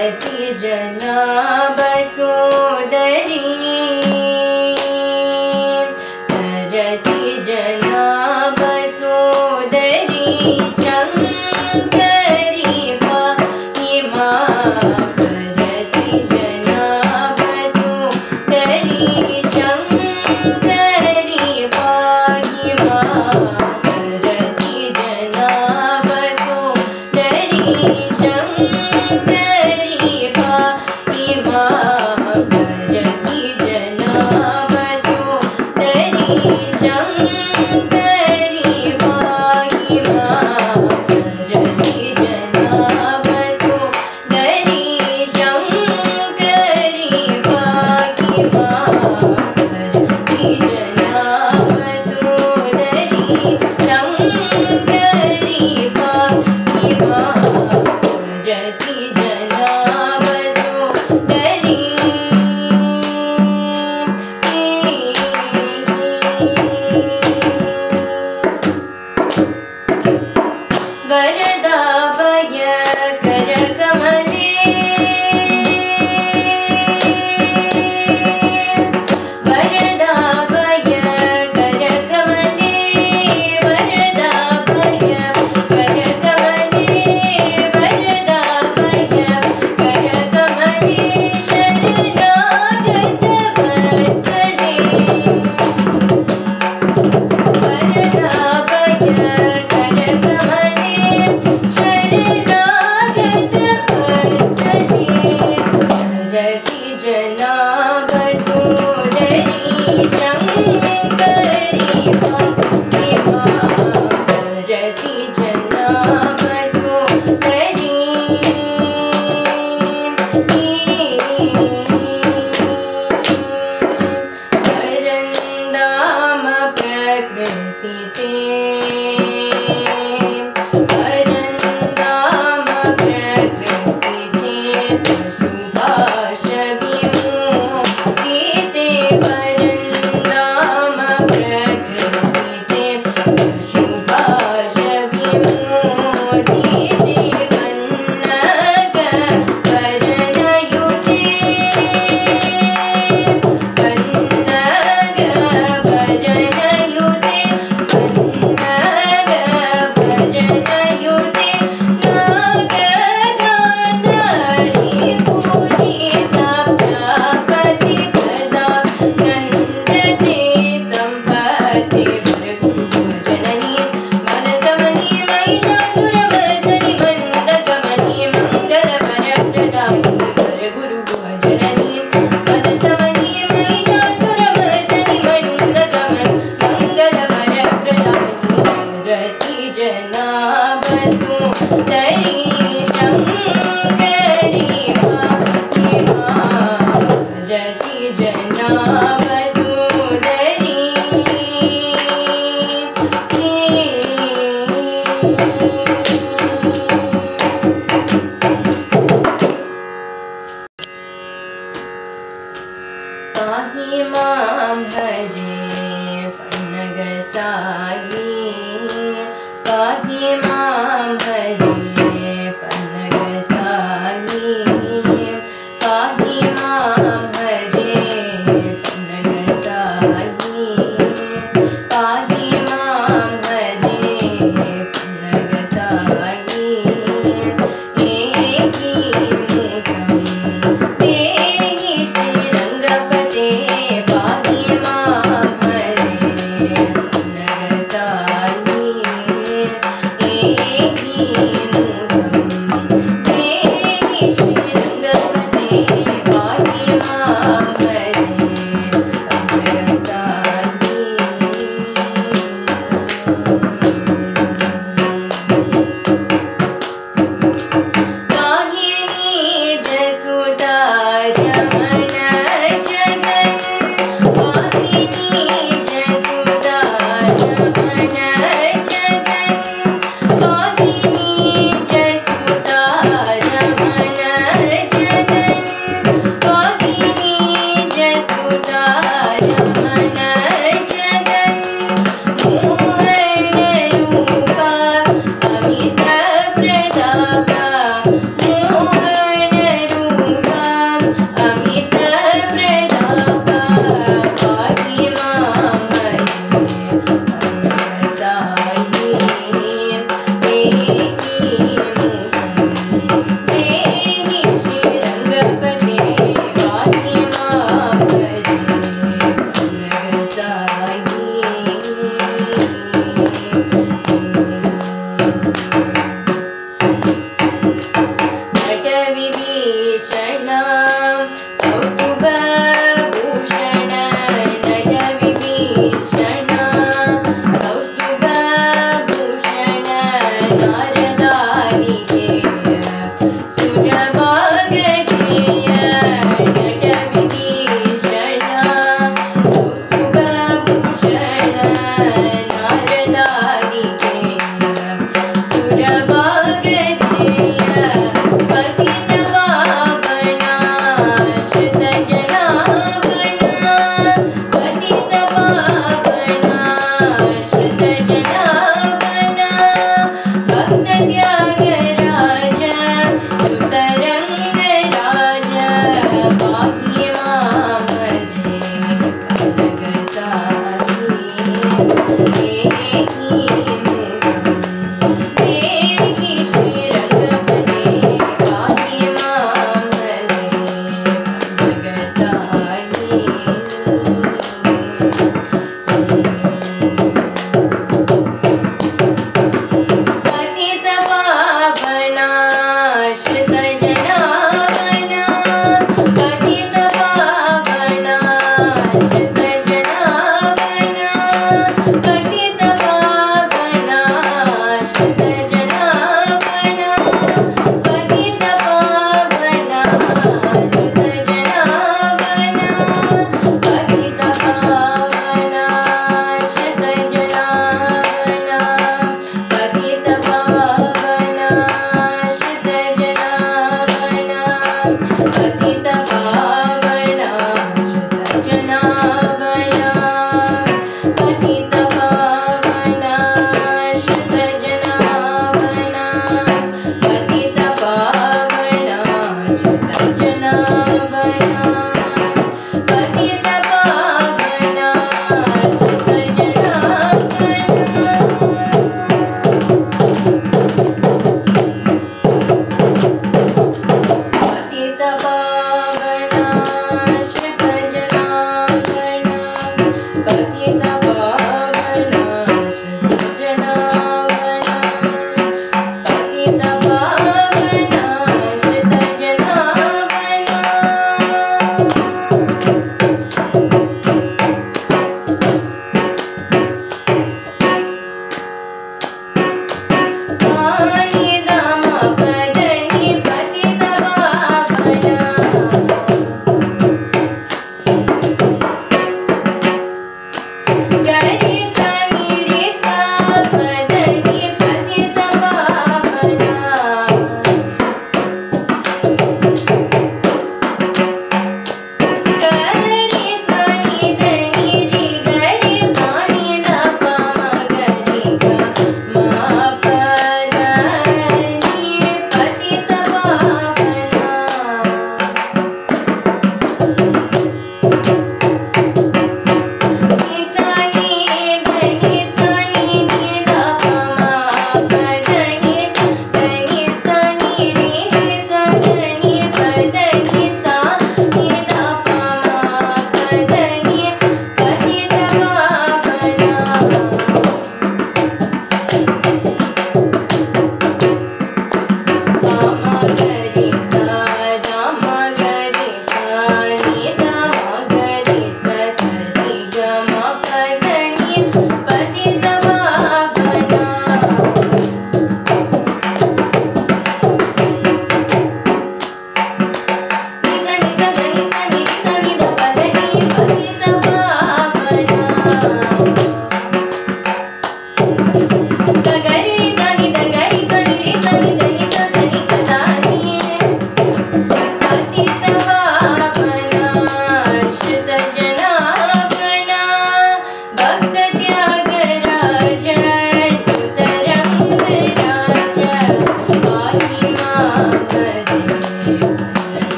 Cersei जनाब सोदरी, Cersei जनाब सोदरी शंकरी पाहि मां, सरसी जनाब सोदरी शंकरी पाहि मां, सरसी जनाब सोदरी शंकरी पाहि मां, सरसी जनाब सोदरी शंकरी पाहि मां, सरसी जनाब सोदरी शंकरी पाहि मां, सरसी जनाब सोदरी शंकरी पाहि मां, सरसी जनाब सोदरी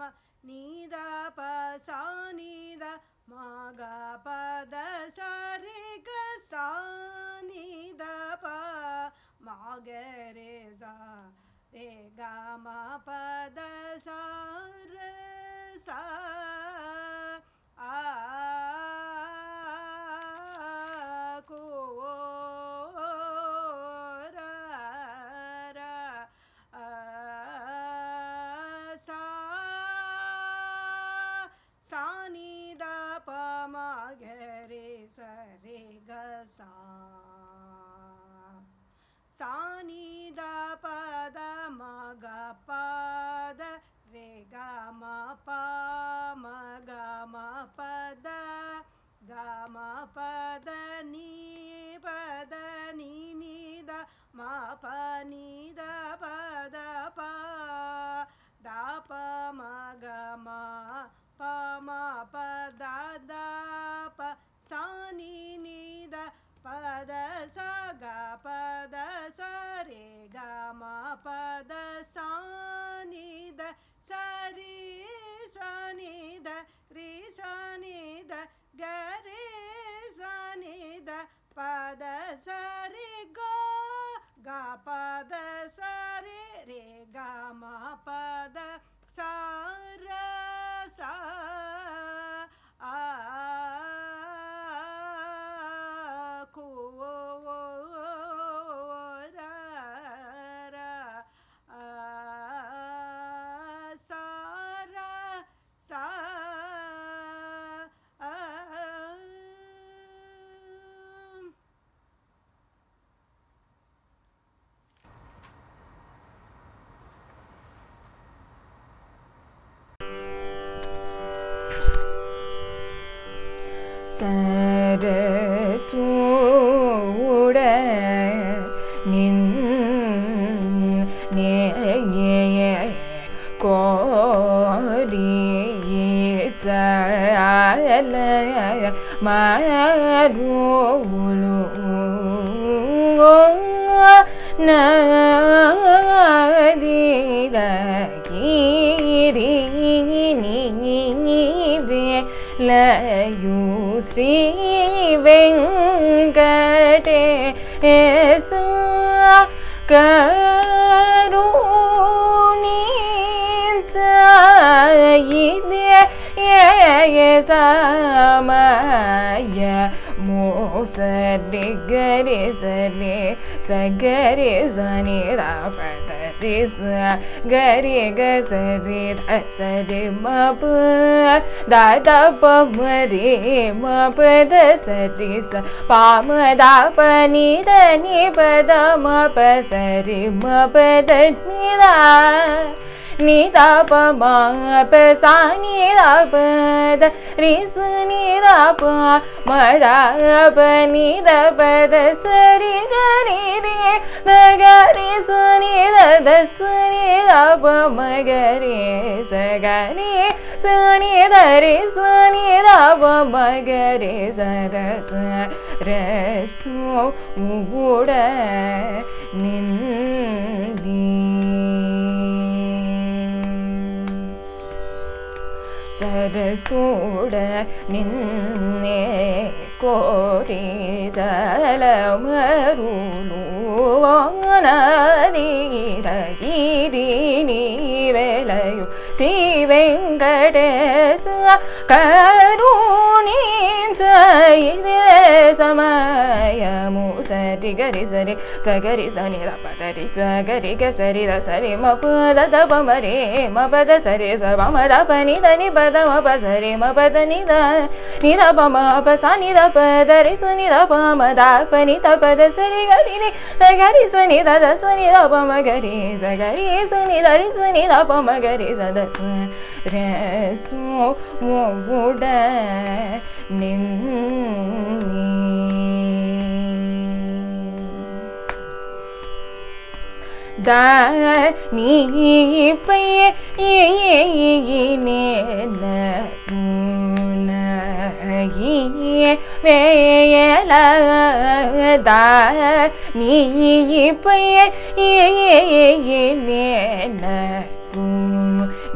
ni da pa sa ni da ma ga pa da sa re ga sa ni da pa ma ga re sa re ga ma pa da sa re sa ko ra ra sa sa ni da pa ma ga re sa re ga sa sa ni da pa da ma ga pa da re ga ma pa da ga ma pa da ni ni da ma pa ni da pa da pa ma ga ma pa da pa sa ni da pa da sa ga pa da sa re ga ma pa da sa ni da sa ni da re sa ni da ga re sa ni da pa da sa re ga pa da sa re ga ma pa da sa ra sa ko ra ra sa ra sa சரசூட கோரிச்சல மாருலு நதிர லயு Sri Venkatesa கருணீச்ச சமய மோசரி கரி சரி சகரி சனி பதரி கரி கரி சரி மப தாத பமரி மபத சரி ச பாம தாப நித நிபத மப சரி மபத நிதா நிதா பம ப சா நிதா பத ரிச நிதா ப மதா ப நித பத சரி கரி ரே மகரி ச நித த ச நிதா ப மகரி ச கரி ச நித ரி ச நிதா ப மகரி ச த ச ர சு உட நின்னி சரசூட நின்னே கோரி ஜலமருளு நதிரகிரி நீவலையு ஸ்ரீ வெங்கடேச கருணீச்ச சமயமு சரி கரி சரி சகரி சனி பதரி சகரி கரி சரி மபத தப மரே மபத சரி சப மத பனி தனி பத மப சரி மபத நித நித பம ப ச நித பத ரி ச நித பம த பனி தபத சரி கரி நி சகரி ச நித த ச நித பம கரி சகரி ச நித ரி ச நித பம கரி ச த ச ர சு உட நின்னி da ni pe ne na na yi ve la da ni pe ne na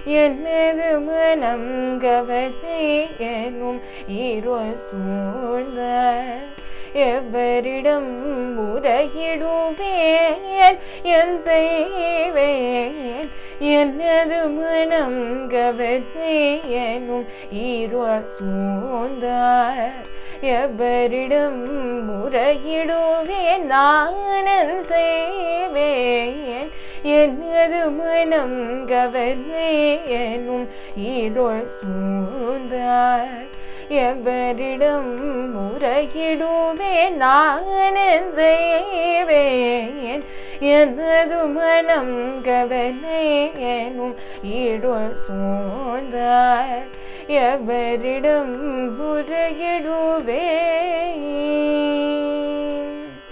என்னது மனம் கவர்ந்தேனும் இருள் சூழ்ந்த எவரிடம் முறையிடுவேன் என் செய்வேன் என்னது மனம் கவர்ந்தேனும் இருள் சூழ்ந்த எவரிடம் முறையிடுவேன் நான் செய்வேன் என்னது மனம் கவர்ந்தேனும் இருள் சூழ்ந்த எவரிடம் முறையிடுவேன் நான் செய்வேன் என்னது மனம் கவர்ந்தேனும் இருள் சூழ்ந்த எவரிடம் முறையிடுவேன்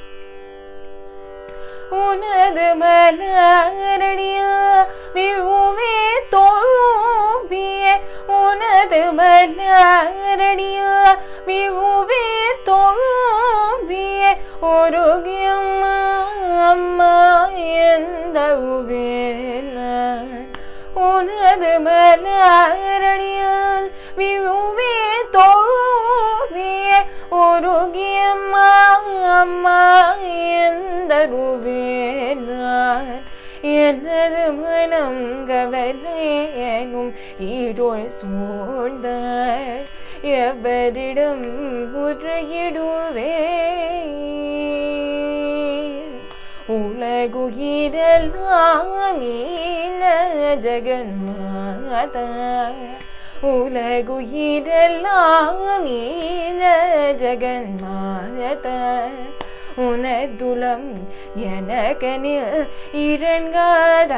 உனது மலரடிய விவுவே தோழுவிய உனது மலரடிய விவுவே தோழுவிய ஒருகியம்மா அம்மா எந்தவுவேன் உனது மலரடியால் விவுவே தோழுவிய ஒருகியம்மா அம்மா எந்தருவேன் எனது மனம் கவர்ந்தேனும் இருள் சூழ்ந்த எவரிடம் முறையிடுவேன் உலகுயிரெல்லாம் ஈன ஜெகன்மாதா உலகுயிரெல்லாம் ஈன ஜெகன்மாதா உனதுலம் எனக்கனில் இரண்காத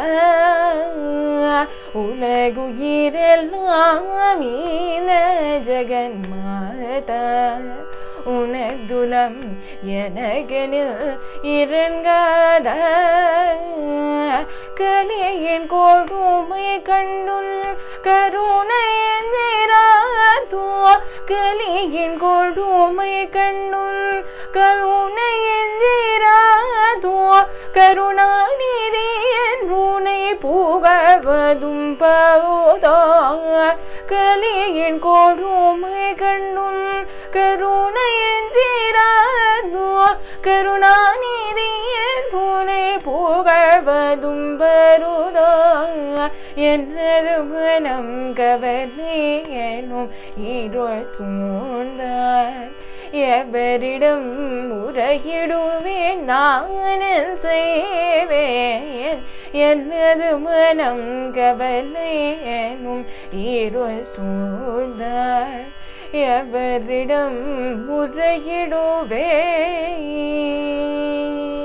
உலகுயிரெல்லாம் ஈன ஜெகன்மாதா உனதுலம் எனக்கனில் இரண்காத கலியின் கொடுமை கண்டுன் கருணையந்திராதோ கலியின் கொடுமை கண்டுன் கருணையந்திராதோ கருணாநிதி என்றுனை புகழ்வதும் பவுதா கலியின் கொடுமை கண்டுன் கருணையந்திராதோ கருணாநிதி என்றுனை புகழ்வதும் பருதா என்னது மனம் கவர்ந்தேனும் இருள் சூழ்ந்த எவரிடம் முறையிடுவேன் நான் செய்வேன் என்னது மனம் கவர்ந்தேனும் இருள் சூழ்ந்த எவரிடம் முறையிடுவேன்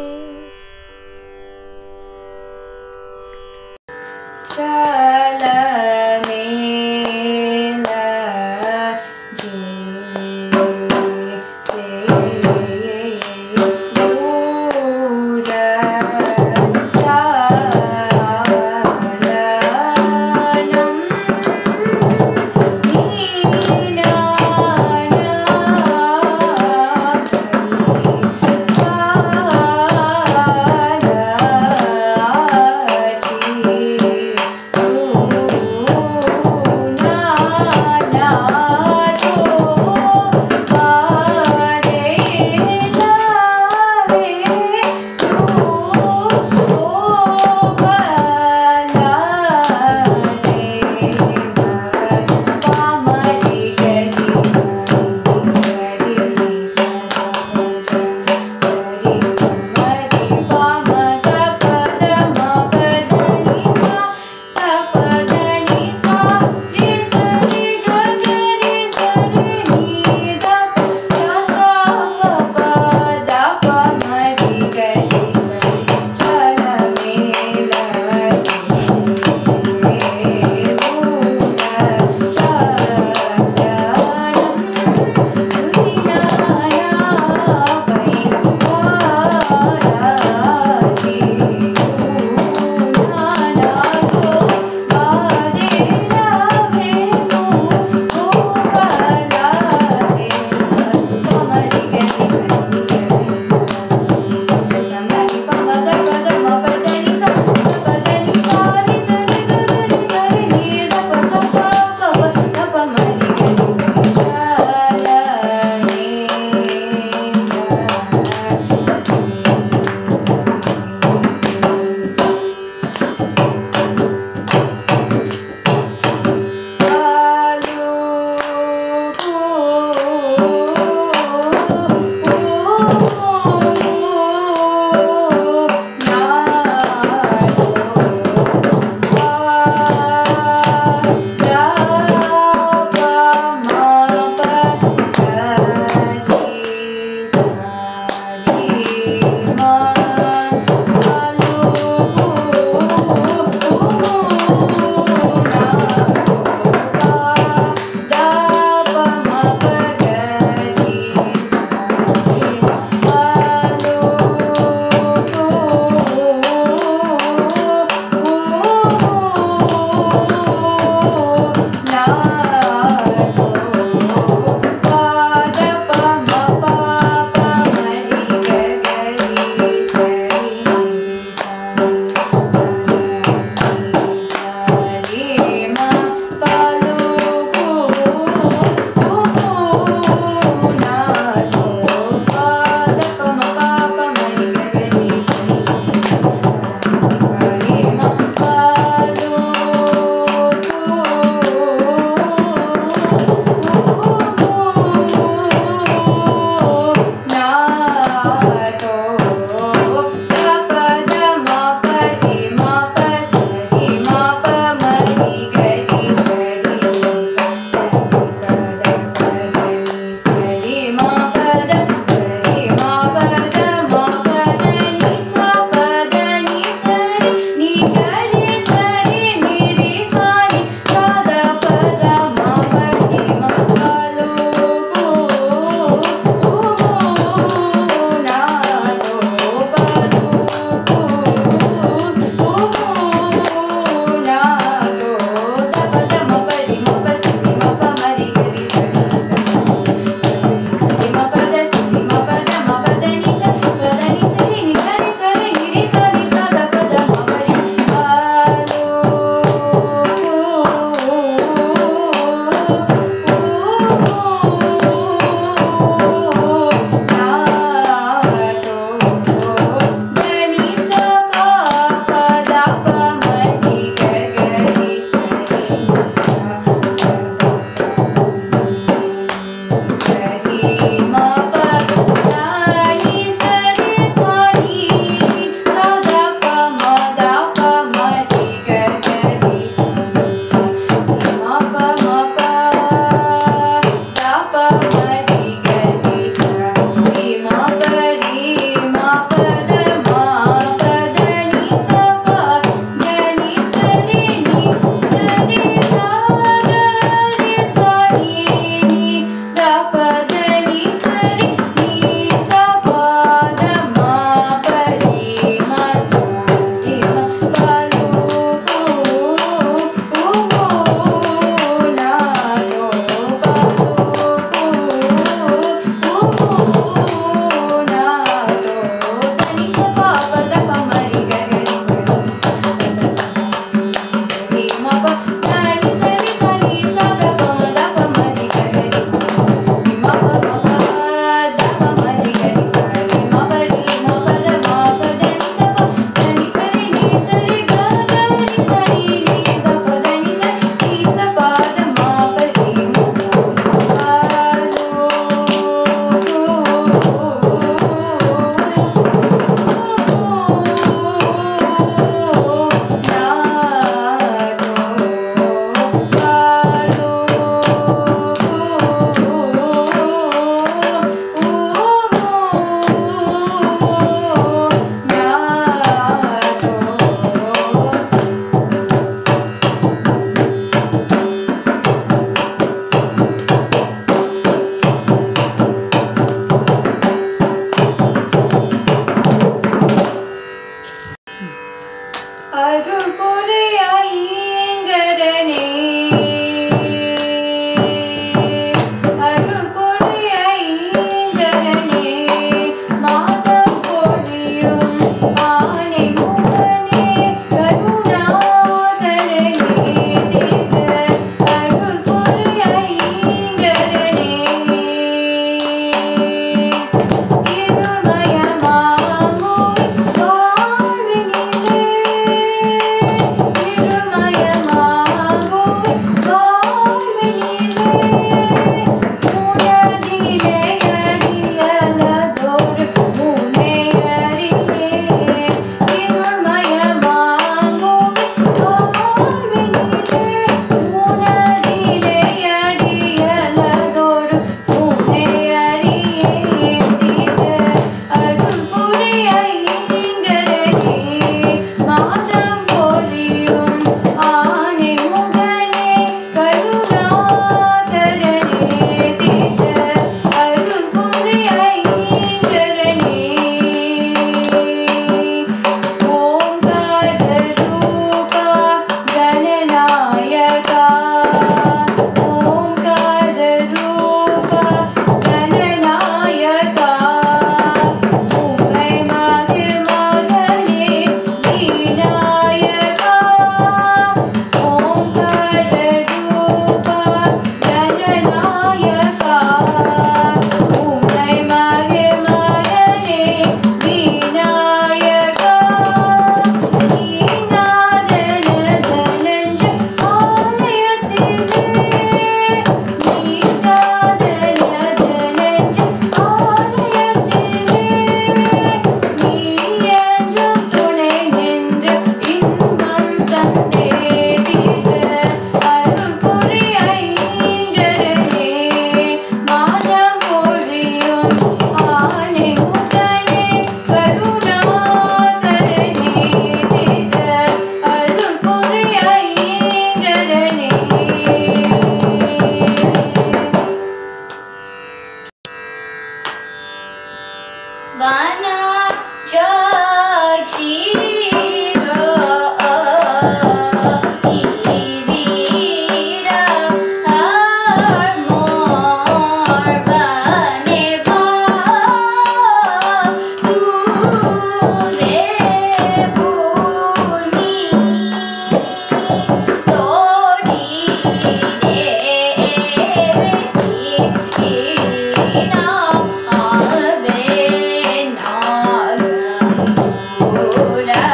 Ura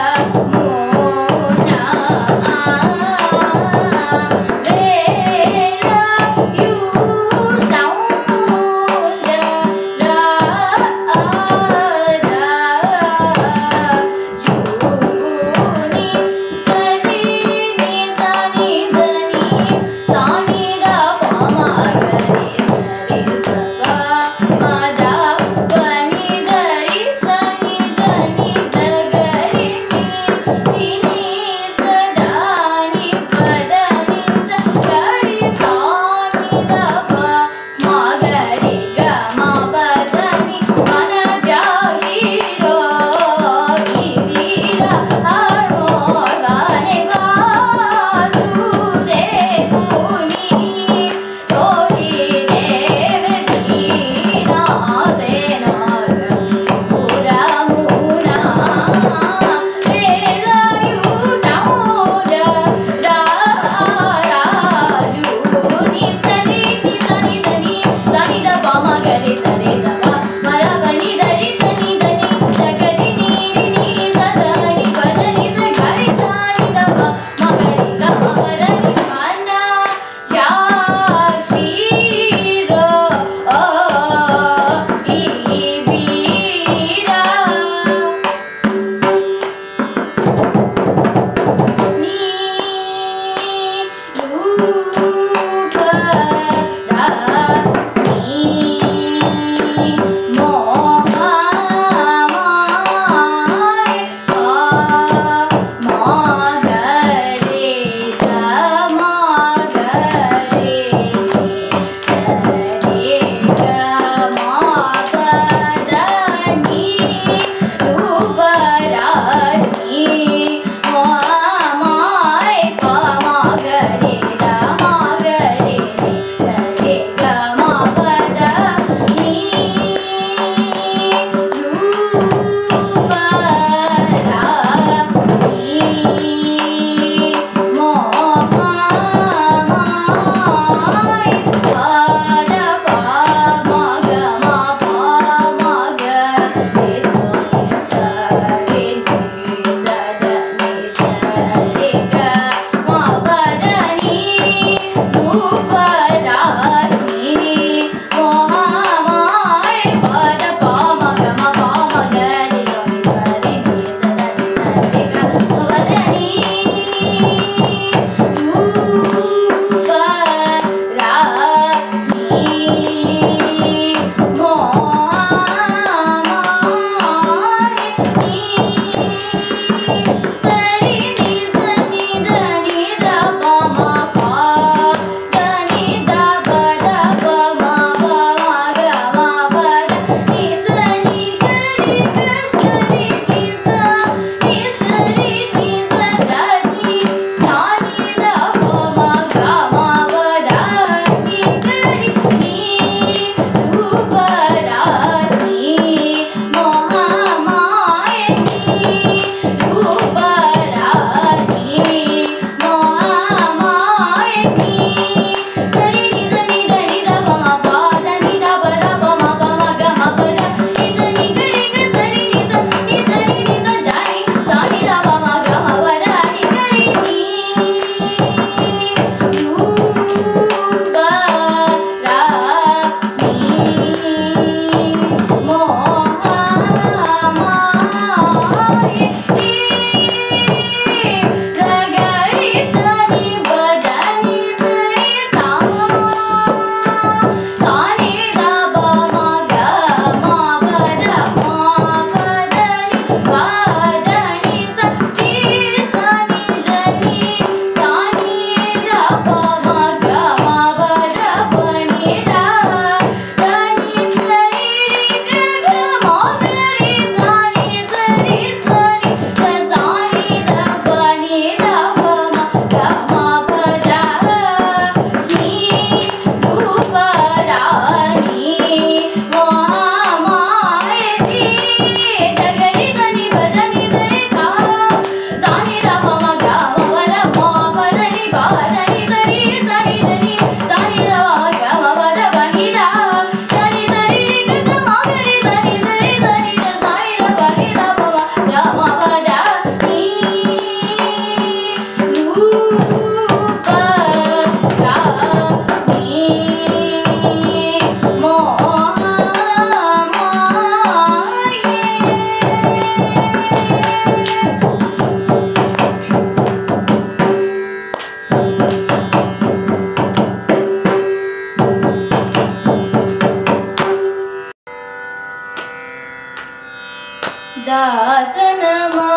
ದಾಸನ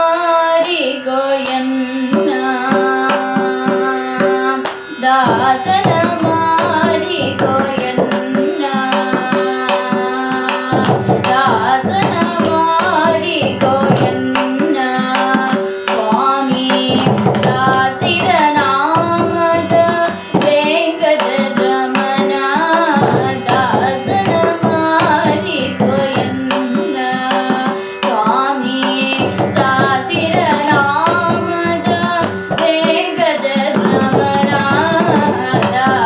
ಮಾರಿಗೋಯನ್ನ ದಾಸನ ಮಾರಿಗೋಯನ್ನ ದಾಸನ ಮಾರಿಗೋಯನ್ನ ಸ್ವಾಮಿ ದಾಸಿರ ನಾಮದ ವೆಂಕಟರಮಣ ದಾಸನ ಮಾರಿಗೋಯನ್ನ ಸ್ವಾಮಿ ಸಾಸಿರ ನಾಮದ ವೆಂಕಟರಮಣ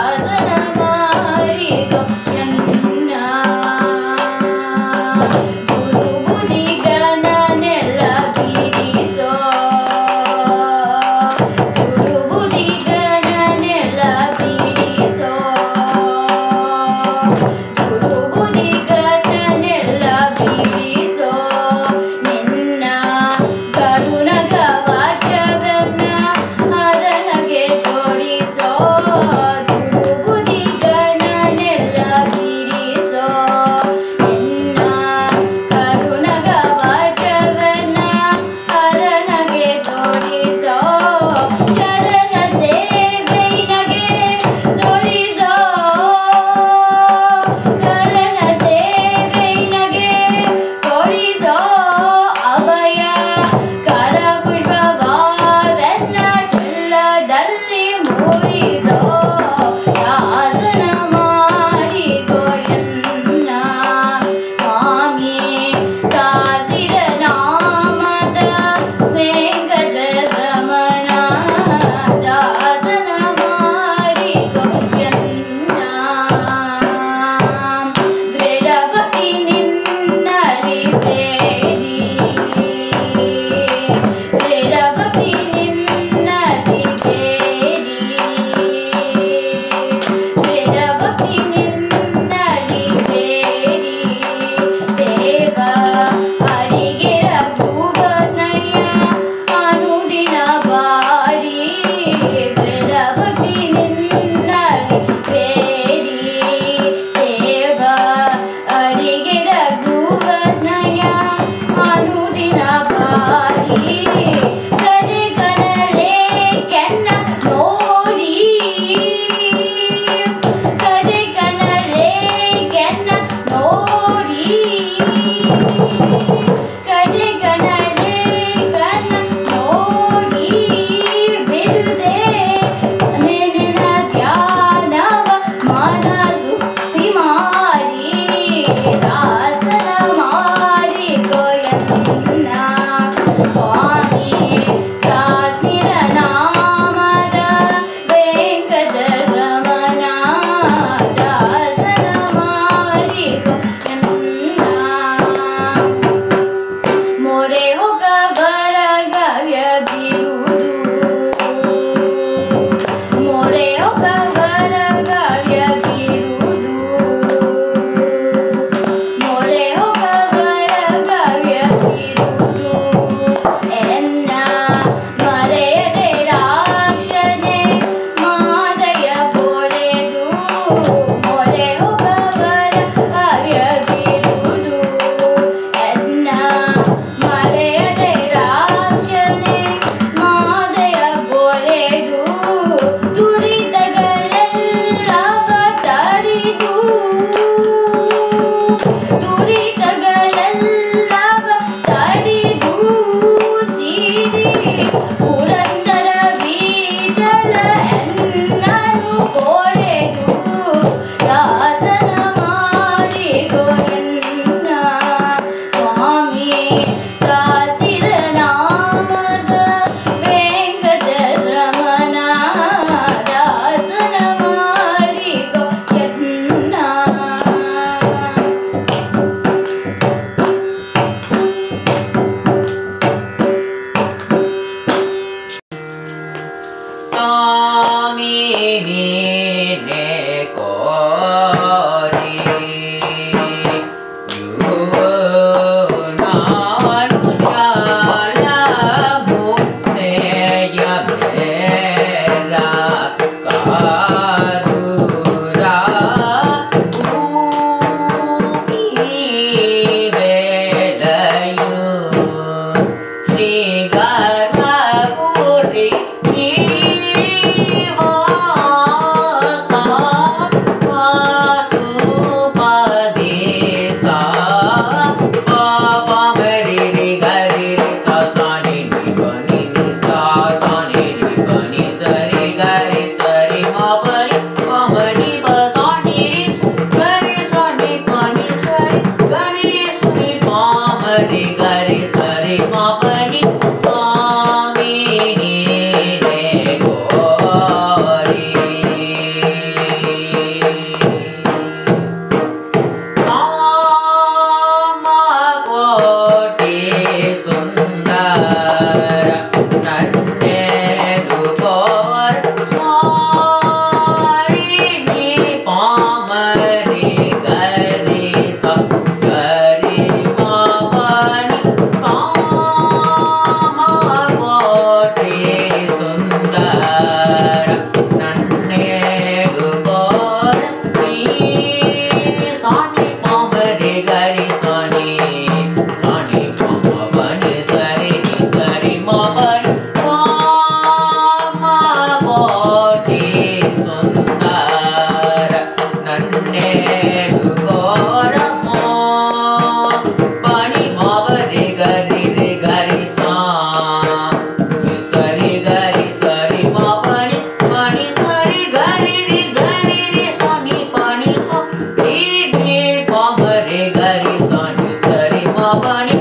पनी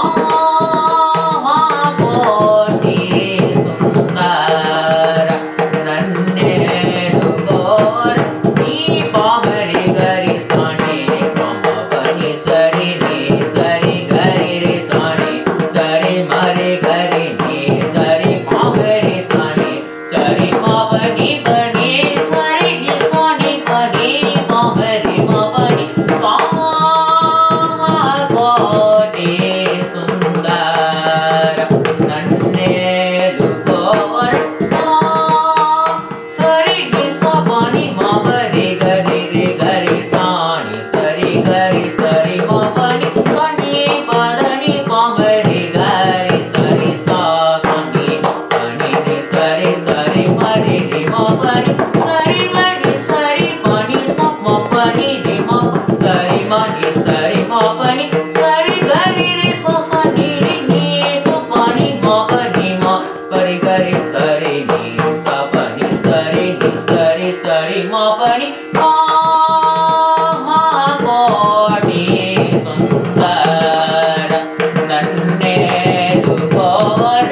कामा कोटि सुंदर नन्हे दुगोर नी पामरी गरी सानी कामा पनी सरी नी सरी गरी रे सानी सरी मरे गरी नी सरी पामरी सानी सरी मापनी पनी सरी नी सानी पनी पामरी मापनी कामा कोटि सुंदर नन्हे दुगोर सरी नी सा पानी मापरी गरी रे गरी सानी सरी गरी सरी मापनी सानी पदनी पामरी गरी सरी सा सानी पानी रे सरी सरी मरे रे मापनी सरी गरी सरी पानी सा मापनी रे माप सरी मरे सरी मापनी सरी गरी रे सा सानी रे नी सा पानी मापनी मा परी गरी सरी नी सा पानी सरी नी सरी सरी मापनी कामा कोटि सुंदर नन्हे दुगोर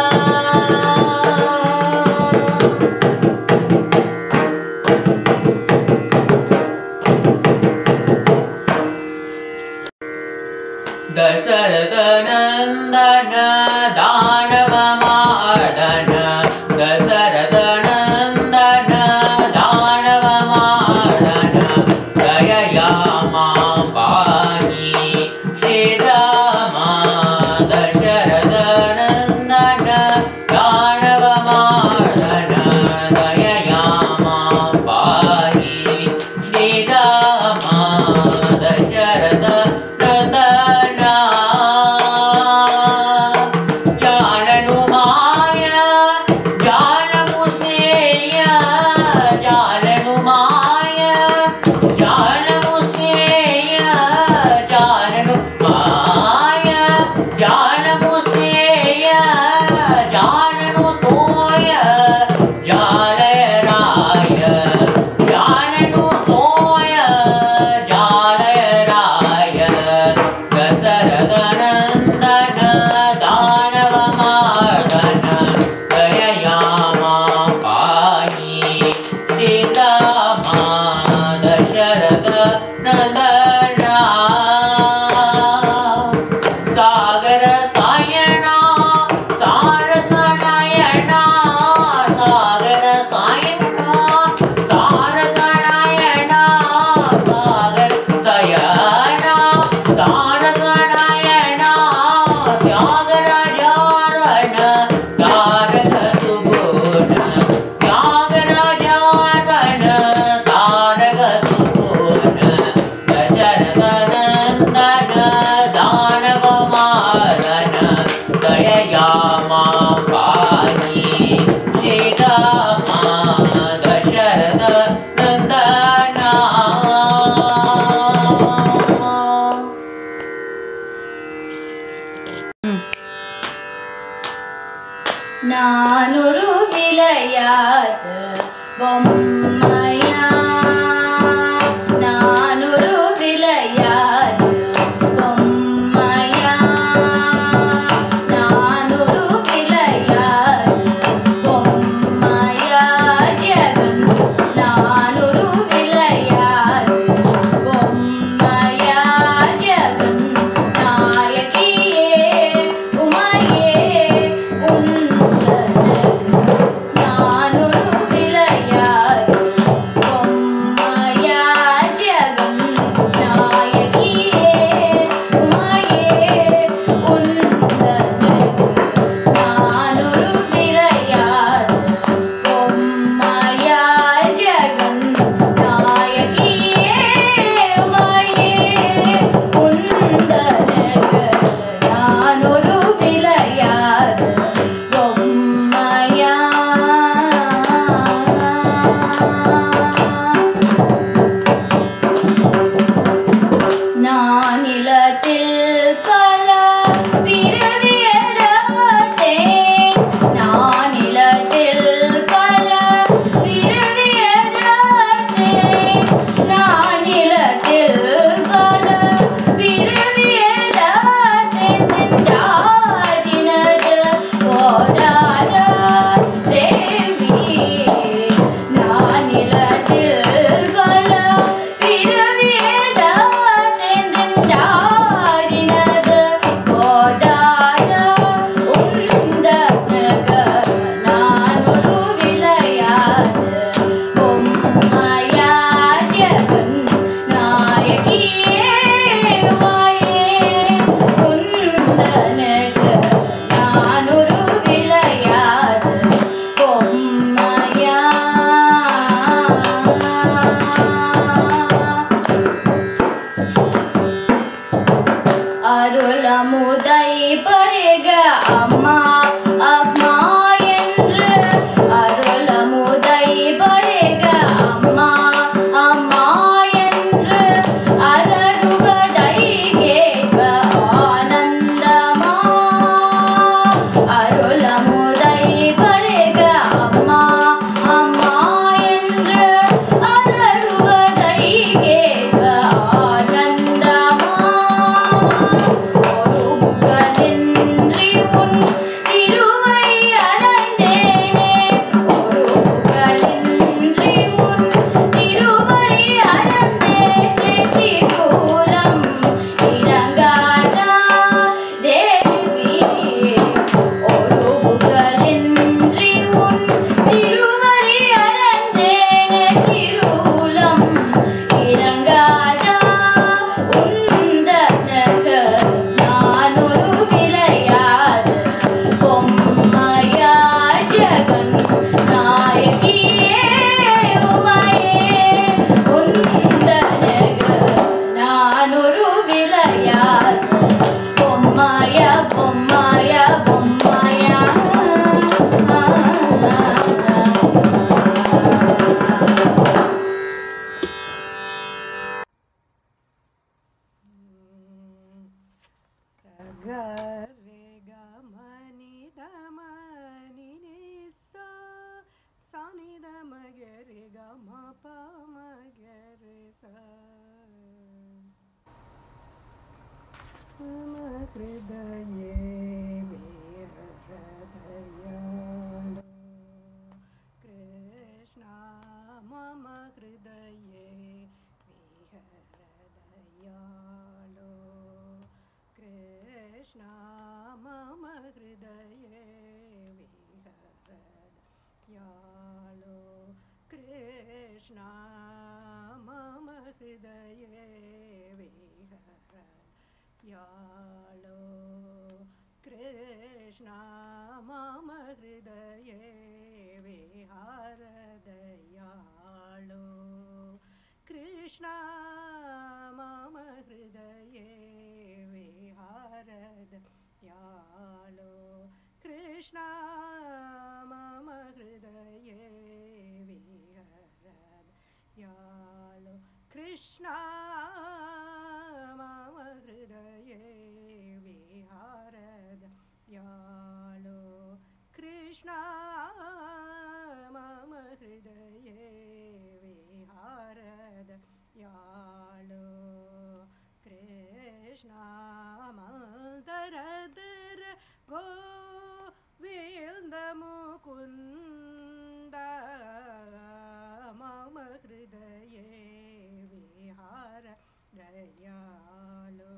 दशरथ नंदन दानव मार्दन दशरथ नंदन दानव मार्दन दयया मां पाहि श्रीरामा दशरथ नंदन दानव मार्दन दयया मां पाहि श्रीरामा दशरथ नंदन जाननु माया जानमु सेया जाननु माया जानमु सेया जाननु माया जानमु सेया जाननु तोय जालय राय जाननु तोय जालय राय दशरथ नंदन दानव मार्दन दयया मां पाहि सीतामा दशरथ नंदन सागर सायणा सारस नयना सागर सायणा सारस नयना सागर सयना सारस नयना त्यागराजन तारक सुगुण त्यागराजन तारक सुगुण दशरथ नंदन दानव मारन दयया मां पाहि श्रीरामा दशरथ नंदन நானொரு விளையாட்டு பொம்மையா நானொரு விளையாட்டு பொம்மையா நானொரு விளையாட்டு பொம்மையா ஜெகன் நானொரு விளையாட்டு பொம்மையா ஜெகன் நாயகியே உமையே உந்தனது நானொரு விளையாட்டு பொம்மையா ஜெகன் நாயகியே உமையே உந்தனது நானொரு விளையாட்டு பொம்மையா ஜெகன் நாயகியே உமையே உந்தனது நானொரு விளையாட்டு பொம்மையா நான் நிலத்தில் பல பிறவி எடுத்தேன் நான் நிலத்தில் பல பிறவி எடுத்தேன் நான் நிலத்தில் பல பிறவி எடுத்தேன் தெந்தெந்தாதினது போதாத தேவி நானிலத்தில் பல பிறவியத தெந்தெந்தாதினது போதாத உந்தனக நான் ஒரு விளையாது பொம்மையா ஜெகன் நாயகியே வாயே உந்தனக நான் ஒரு விளையாது பொம்மையா அருளமுதை பருக அம்மா அம்மா என்று அருளமுதை பருக அம்மா அம்மா என்று அலறுவதை கேட்க ஆனந்தமா அருளமுதை பருக அம்மா அம்மா என்று அலறுவதை கேட்க ஆனந்தமா ஒருபுகழின்றி உன் திருவடி அடைந்தேனே ஒருபுகழின்றி உன் திருவடி அடைந்தேனே திரிபுரம் இறங்காதா தேவி ஒருபுகழின்றி உன் திருவடி அடைந்தேனே திருவுலம் இறங்காதா உந்தனக நான் ஒரு விளையாது பொம்மையா ஜெகன் நாயகியே உமையே உந்தனக நான் ஒரு விளையாது பொம்மையா பொம்மையா பொம்மையா சகரே கமனி தமனி நிசா சனி தமகரி கம பமகரி ச மம ஹிருதயே விஹரதயாளோ கிருஷ்ண மம ஹிருதயே விஹரதயாளோ कृष्ण मम हृदये विहरदयाळो कृष्ण मम हृदये विहरदयाळो कृष्ण मम हृदये विहरदयाळो कृष्ण मम हृदये विहरदयाळो कृष्ण मम हृदये विहरदयाळो कृष्ण मम हृदये विहरदयाळो कृष्ण मम हृदये विहरदयाळो कृष्ण मदरदर गोविन्द मुकुन्द मम हृदये विहरदयाळो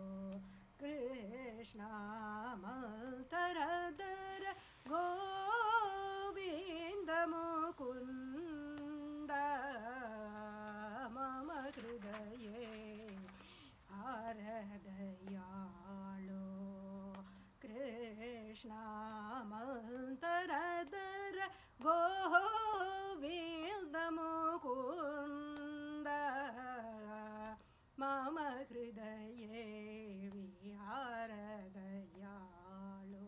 कृष्ण मदरदर गोविन्द मुकुन्द मम हृदये हरदयाळो कृष्ण मन्तरदर गोविन्द मुकुन्द मम हृदये विहरदयाळो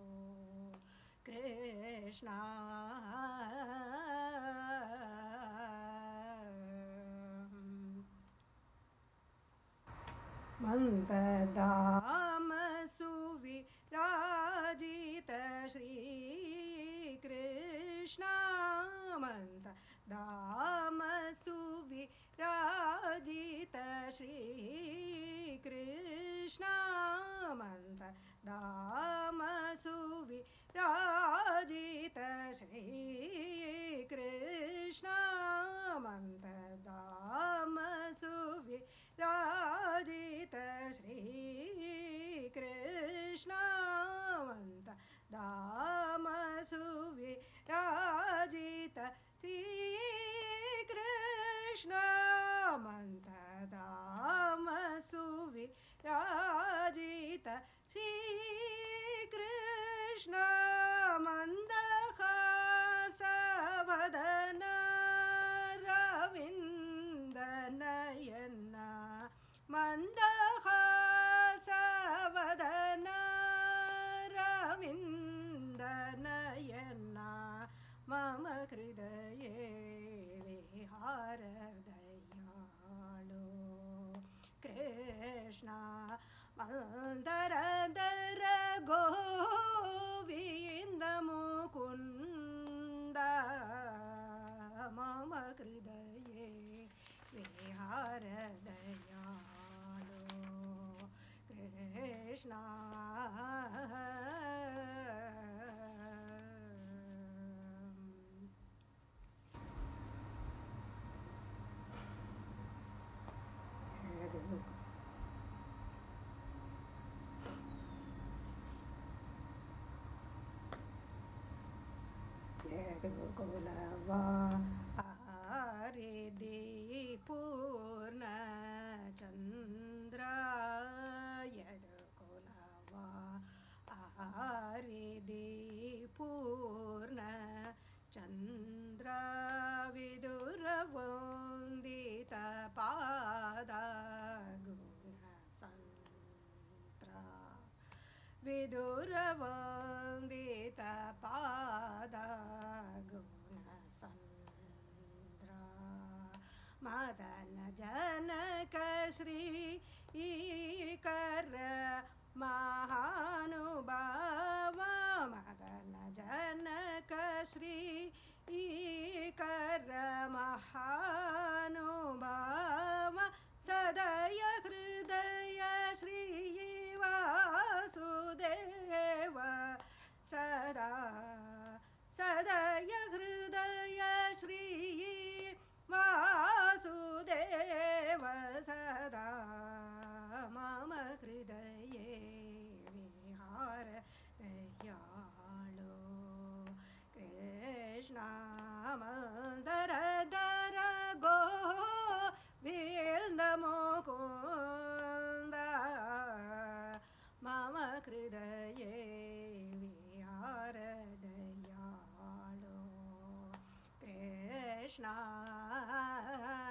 कृष्ण मन्ददाम सुविराजित श्रीकृष्ण मन्ददाम सुविराजित श्रीकृष्ण मन्ददाम कृष्ण मन्दधाम सुविराजित श्रीकृष्ण मन्दहासवदन रविन्दनयन मन्दहासवदन रविन्दनयन मम हृदये विहारदयाळु कृष्ण मन्दरदर गोविन्द मुकुन्द मम हृदये विहारदयाळु कृष्ण यदुकुलवा हरिदि पूर्णचन्द्र यदुकुलवा हरिदि पूर्णचन्द्र विदुरवन्दितपाद गुणसन्त्र विदुरवन्दितपाद गुणसन्द्र मदन जनक श्रीकर महानुभाव मदन जनक श्रीकर महानुभाव सदय हृदय श्री वासुदेव सदा सदय हृदय श्री वासुदेव सदा मम हृदये विहार दयाळु कृष्ण मन्दरदर गोविन्द मुकुन्द मम हृदये विहारदयाळु कृष्ण